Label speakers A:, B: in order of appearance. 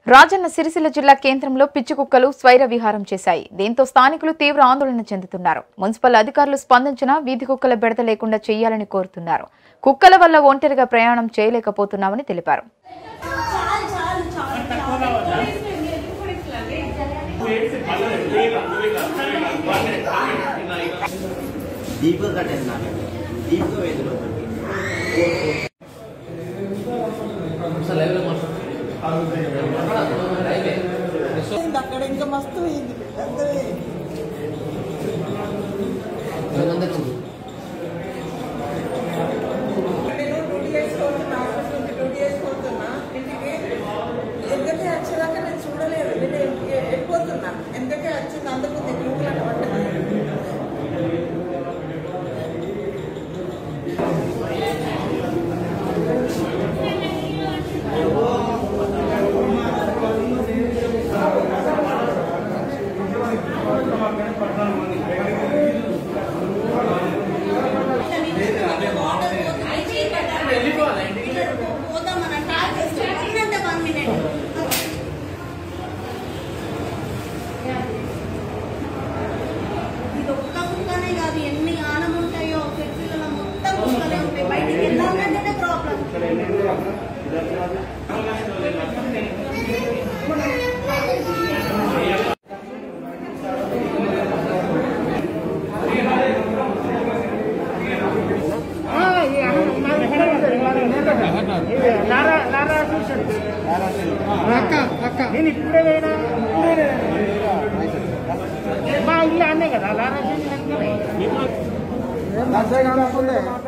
A: రాజన్న సిరిసిల్ల జిల్లా కేంద్రంలో పిచ్చి కుక్కలు స్వైర విహారం చేశాయి. దీంతో స్థానికులు తీవ్ర ఆందోళన చెందుతున్నారు. మున్సిపల్ అధికారులు స్పందించినా వీధి కుక్కల బెడద లేకుండా చేయాలని కోరుతున్నారు. కుక్కల వల్ల ఒంటరిగా ప్రయాణం చేయలేకపోతున్నామని తెలిపారు.
B: అక్కడ ఇంకా మస్తు ఎందుకే వచ్చేదాకా నేను చూడలేదు. నేను వెళ్ళిపోతున్నా. ఎందుకే వచ్చింది అందుకు గ్రూపులు పట్టదు. ఇది ఒక్క కుక్కనే కాదు, ఎన్ని ఆనం ఉంటాయో పిల్లల మొత్తం కుక్కలే ఉంటాయి. బయటికి వెళ్ళాలంటేనే ప్రాబ్లం.
C: నేను ఇప్పుడే పోయినా మా ఇల్లు అన్నే కదా లారా